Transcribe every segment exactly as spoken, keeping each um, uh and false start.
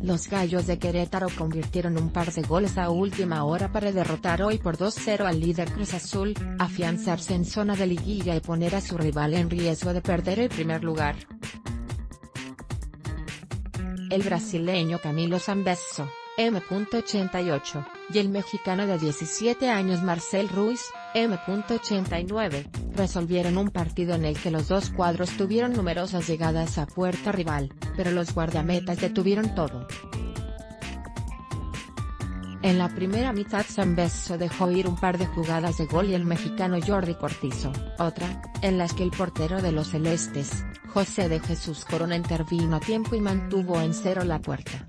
Los Gallos de Querétaro convirtieron un par de goles a última hora para derrotar hoy por dos cero al líder Cruz Azul, afianzarse en zona de liguilla y poner a su rival en riesgo de perder el primer lugar. El brasileño Camilo Zambeso, eme ochenta y ocho, y el mexicano de diecisiete años Marcel Ruiz, eme ochenta y nueve, resolvieron un partido en el que los dos cuadros tuvieron numerosas llegadas a puerta rival, pero los guardametas detuvieron todo. En la primera mitad Zambeso dejó ir un par de jugadas de gol y el mexicano Jordi Cortizo, otra, en las que el portero de los celestes, José de Jesús Corona intervino a tiempo y mantuvo en cero la puerta.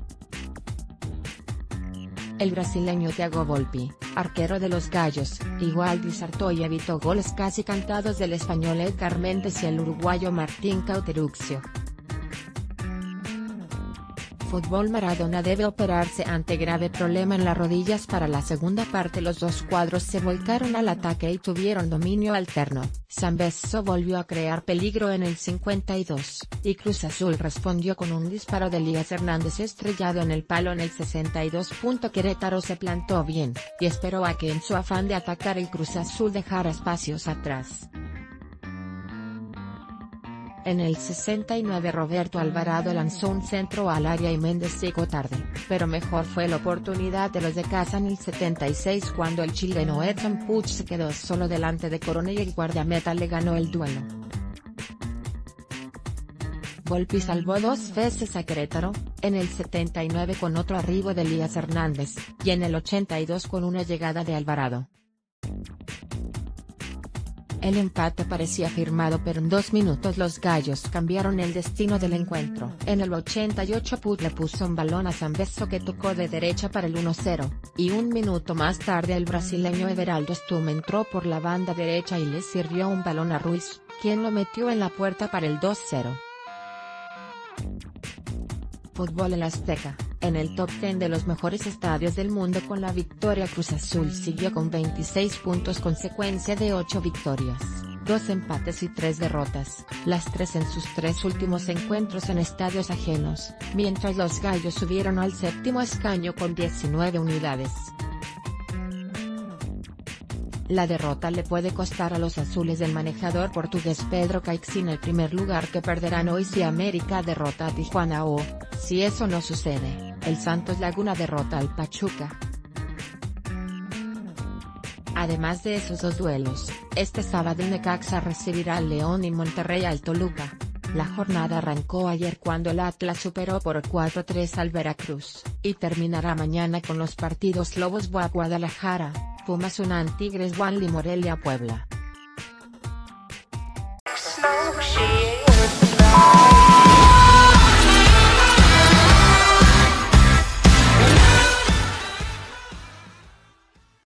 El brasileño Thiago Volpi, arquero de los Gallos, igual disartó y evitó goles casi cantados del español Edgar Méndez y el uruguayo Martín Cauteruccio. Fútbol Maradona debe operarse ante grave problema en las rodillas. Para la segunda parte los dos cuadros se volcaron al ataque y tuvieron dominio alterno. Zambeso volvió a crear peligro en el cincuenta y dos, y Cruz Azul respondió con un disparo de Elías Hernández estrellado en el palo en el sesenta y dos. Querétaro se plantó bien, y esperó a que en su afán de atacar el Cruz Azul dejara espacios atrás. En el sesenta y nueve Roberto Alvarado lanzó un centro al área y Méndez llegó tarde, pero mejor fue la oportunidad de los de casa en el setenta y seis cuando el chileno Edson Puch se quedó solo delante de Corona y el guardameta le ganó el duelo. Volpi salvó dos veces a Querétaro, en el setenta y nueve con otro arribo de Elías Hernández, y en el ochenta y dos con una llegada de Alvarado. El empate parecía firmado pero en dos minutos los Gallos cambiaron el destino del encuentro. En el ochenta y ocho Puch le puso un balón a Zambeso que tocó de derecha para el uno cero, y un minuto más tarde el brasileño Everaldo Stum entró por la banda derecha y le sirvió un balón a Ruiz, quien lo metió en la puerta para el dos cero. Fútbol El Azteca, en el top diez de los mejores estadios del mundo con la victoria. Cruz Azul siguió con veintiséis puntos consecuencia de ocho victorias, dos empates y tres derrotas, las tres en sus tres últimos encuentros en estadios ajenos, mientras los Gallos subieron al séptimo escaño con diecinueve unidades. La derrota le puede costar a los azules del manejador portugués Pedro Caixinha el primer lugar que perderán hoy si América derrota a Tijuana o, si eso no sucede, el Santos Laguna derrota al Pachuca. Además de esos dos duelos, este sábado el Necaxa recibirá al León y Monterrey al Toluca. La jornada arrancó ayer cuando el Atlas superó por cuatro tres al Veracruz, y terminará mañana con los partidos Lobos Buap Guadalajara, Pumas Unam Tigres Guanli Morelia Puebla.